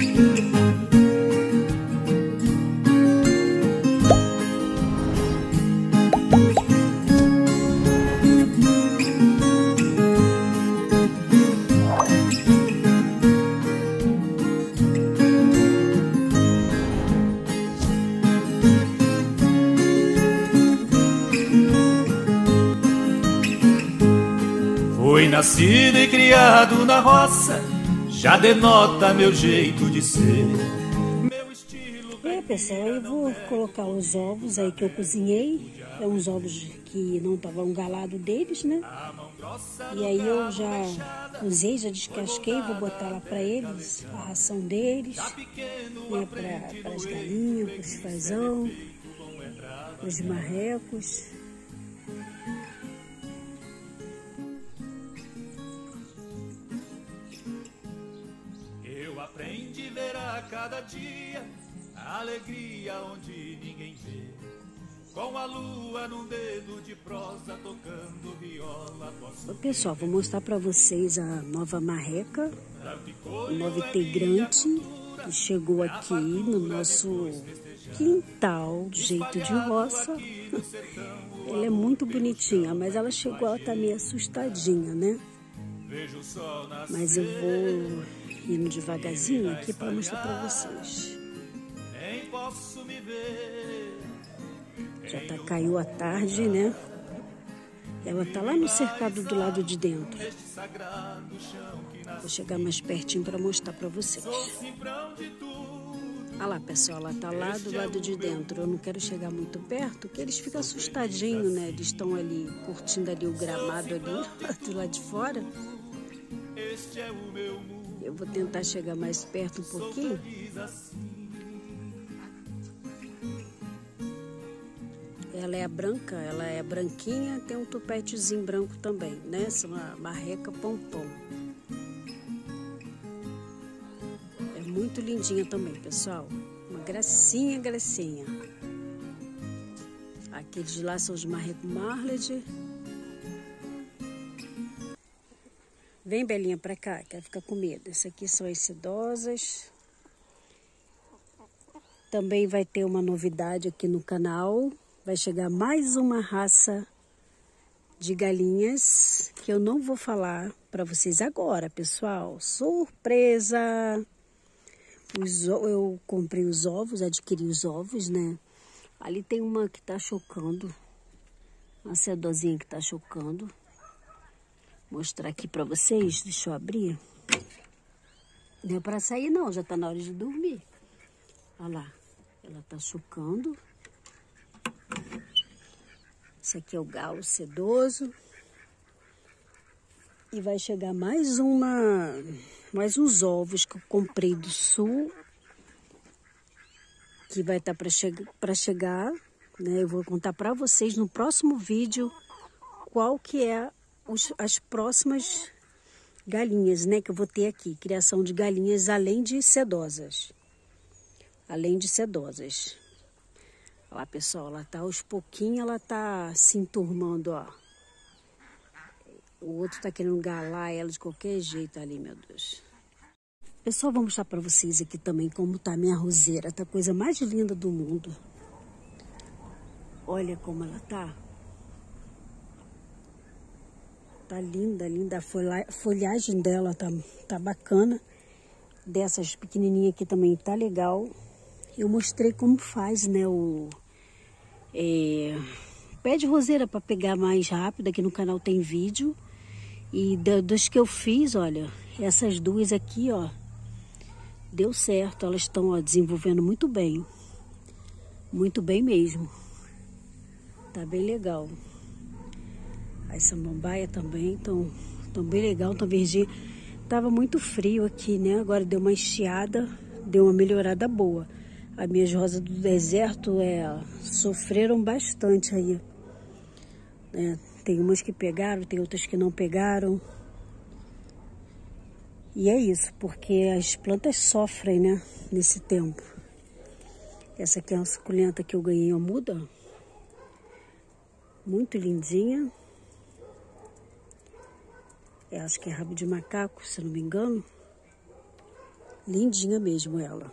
Fui nascido e criado na roça, já denota meu jeito de ser. Meu estilo. Pessoal, eu vou colocar os ovos aí que eu cozinhei. É uns ovos que não estavam galados deles, né? E aí eu já cozei, já descasquei, vou botar lá para eles, a ração deles, né? Para as galinhas, para os fazão, para os marrecos. Aprendi a ver a cada dia a alegria onde ninguém vê. Com a lua num dedo de prosa tocando viola. Pessoal, vou mostrar para vocês a nova marreca, o novo integrante que chegou aqui no nosso quintal, de jeito de roça. Ela é muito bonitinha, mas ela chegou, ela tá meio assustadinha, né? Mas eu vou indo devagarzinho aqui para mostrar para vocês. Já caiu a tarde, né? Ela tá lá no cercado do lado de dentro. Vou chegar mais pertinho para mostrar para vocês. Olha lá, pessoal, ela tá lá do lado de dentro. Eu não quero chegar muito perto, porque eles ficam assustadinhos, né? Eles estão ali curtindo ali o gramado ali do lado de fora. Eu vou tentar chegar mais perto um pouquinho. Ela é branca, ela é branquinha, tem um tupetezinho branco também, né? Essa é uma marreca pompom. É muito lindinha também, pessoal. Uma gracinha, gracinha. Aqueles lá são os marreco marlet. Vem, Belinha, pra cá, quer ficar com medo. Esse aqui são as sedosas. Também vai ter uma novidade aqui no canal. Vai chegar mais uma raça de galinhas que eu não vou falar para vocês agora, pessoal. Surpresa! Eu comprei os ovos, adquiri os ovos, né? Ali tem uma que tá chocando. Uma sedozinha que tá chocando. Mostrar aqui para vocês, deixa eu abrir. Deu para sair não, já tá na hora de dormir. Olha lá, ela tá chocando. Esse aqui é o galo sedoso. E vai chegar mais uns ovos que eu comprei do sul. Que vai estar para chegar, né? Eu vou contar para vocês no próximo vídeo qual que é as próximas galinhas, né, que eu vou ter aqui. Criação de galinhas além de sedosas. Além de sedosas. Olha lá, pessoal, ela tá aos pouquinhos, ela tá se enturmando, ó. O outro tá querendo galar ela de qualquer jeito ali, meu Deus. Pessoal, vou mostrar para vocês aqui também como tá a minha roseira. Tá a coisa mais linda do mundo. Olha como ela tá. Tá linda, linda. A folhagem dela tá bacana. Dessas pequenininhas aqui também tá legal. Eu mostrei como faz, né, o pé de roseira para pegar mais rápido. Aqui no canal tem vídeo. E das que eu fiz, olha, essas duas aqui, ó, deu certo. Elas estão, ó, desenvolvendo muito bem. Muito bem mesmo. Tá bem legal. As samambaia também estão bem legal, estão verdinhas. Tava muito frio aqui, né? Agora deu uma estiada, deu uma melhorada boa. As minhas rosas do deserto sofreram bastante aí. Tem umas que pegaram, tem outras que não pegaram. E é isso, porque as plantas sofrem, né? Nesse tempo. Essa aqui é uma suculenta que eu ganhei uma muda. Muito lindinha. Acho que é rabo de macaco, se não me engano. Lindinha mesmo ela.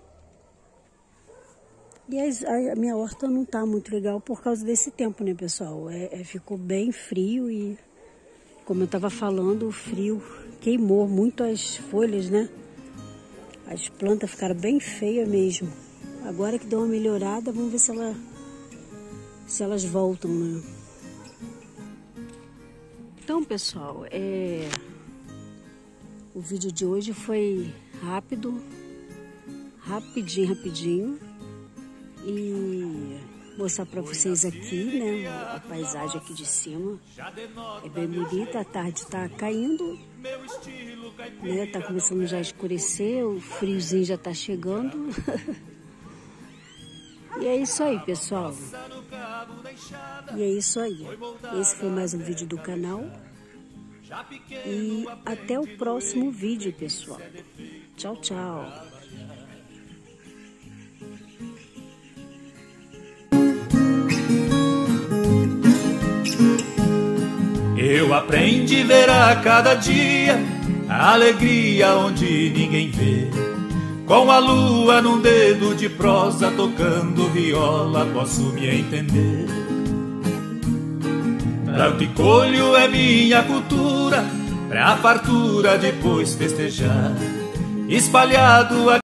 E a minha horta não tá muito legal por causa desse tempo, né, pessoal? Ficou bem frio e, como eu tava falando, o frio queimou muito as folhas, né? As plantas ficaram bem feias mesmo. Agora que deu uma melhorada, vamos ver se elas voltam, né? Então, pessoal, o vídeo de hoje foi rápido, rapidinho. E mostrar para vocês aqui, né, a paisagem aqui de cima. É bem bonita, a tarde tá caindo, né, tá começando já a escurecer, o friozinho já tá chegando. E é isso aí, pessoal. E é isso aí. Esse foi mais um vídeo do canal. E até o próximo vídeo, pessoal. Tchau, tchau. Eu aprendi a ver a cada dia a alegria onde ninguém vê. Com a lua num dedo de prosa, tocando viola, posso me entender. Planto e colho é minha cultura, pra fartura depois festejar. Espalhado aqui